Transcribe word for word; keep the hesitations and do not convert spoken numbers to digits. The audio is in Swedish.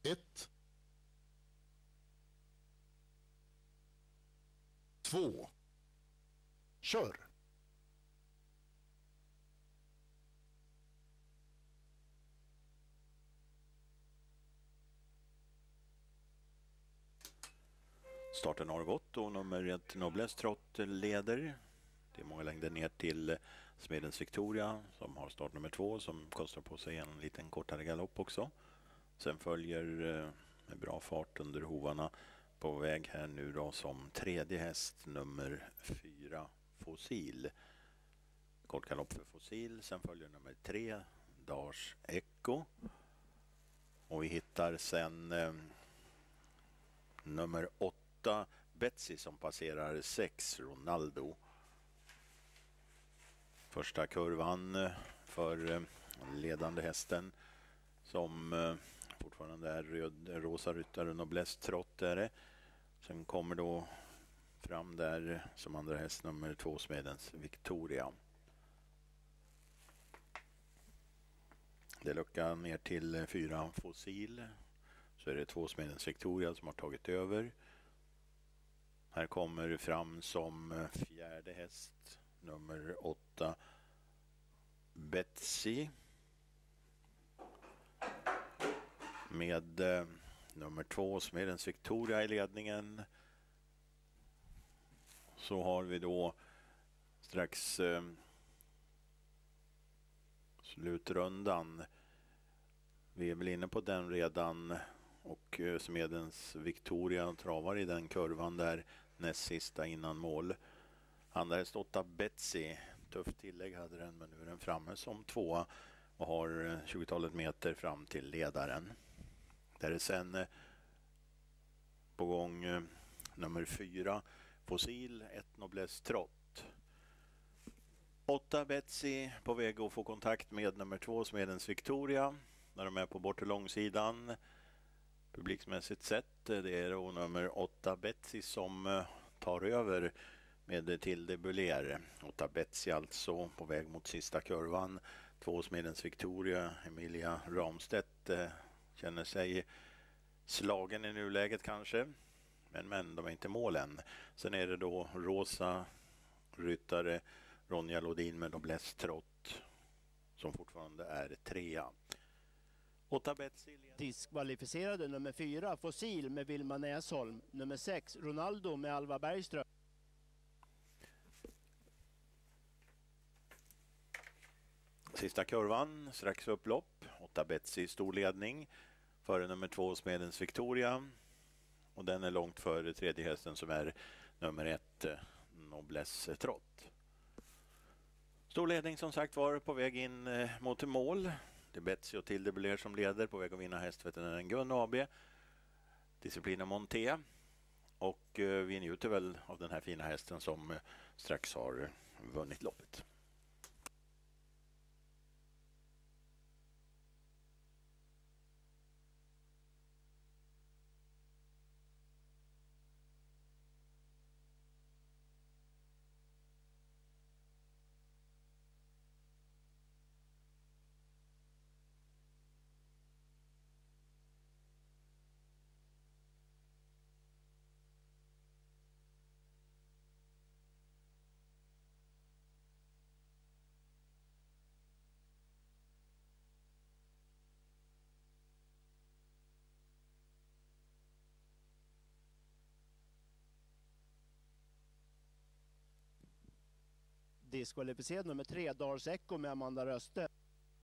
ett. Två. Kör! Starten har gått och nummer ett Noblesse Trott leder. Det är många längder ner till Smedens Victoria som har start nummer två som kostar på sig en liten kortare galopp också. Sen följer med bra fart under hovarna på väg här nu då som tredje häst nummer fyra Fossil. Kort galopp för Fossil. Sen följer nummer tre Dars Echo. Och vi hittar sen eh, nummer åtta Betsy som passerar sex Ronaldo. Första kurvan för ledande hästen som fortfarande är röd, rosa ryttare Noblesse Trott är det. Sen kommer då fram där som andra häst nummer två Smedens Victoria. Det luckar ner till fyra Fossil. Så är det två Smedens Victoria som har tagit över. Här kommer fram som fjärde häst nummer åtta Betsy. Med eh, nummer två Smedens Victoria i ledningen. Så har vi då strax eh, slutrundan. Vi är väl inne på den redan och eh, Smedens Victoria travar i den kurvan där näst sista innan mål. Andra häst åtta Betsy. Tufft tillägg hade den men nu är den framme som tvåa och har tjugotalet meter fram till ledaren. Där är sen eh, på gång eh, nummer fyra Fossil, ett Noblesse Trott. åtta Betsy på väg att få kontakt med nummer två Smedens Victoria när de är på bortre långsidan. Publiksmässigt sett det är då nummer åtta Betsy som eh, tar över med Tilde Buller. åtta Betsy alltså på väg mot sista kurvan. Två Smedens Victoria, Emilia Ramstedt eh, känner sig slagen i nuläget kanske. Men, men de är inte målen. Sen är det då rosa ryttare Ronja Lodin med Noblesse Trott som fortfarande är trea. åtta Betsy. Diskvalificerade nummer fyra Fossil med Vilma Näsholm. Nummer sex Ronaldo med Alva Bergström. Sista kurvan, strax upplopp. åtta Betsy stor ledning före nummer två Smedens Victoria. Och den är långt före tredje hästen som är nummer ett Noblesse Trott. Stor ledning som sagt var på väg in mot mål. Det är Betsy och Tilde Buller som leder på väg att vinna hästveterinären Gun A B. Disciplina Monté. Och vi njuter väl av den här fina hästen som strax har vunnit loppet. Diskvalificerad nummer tre Dars Echo med Amanda Röste.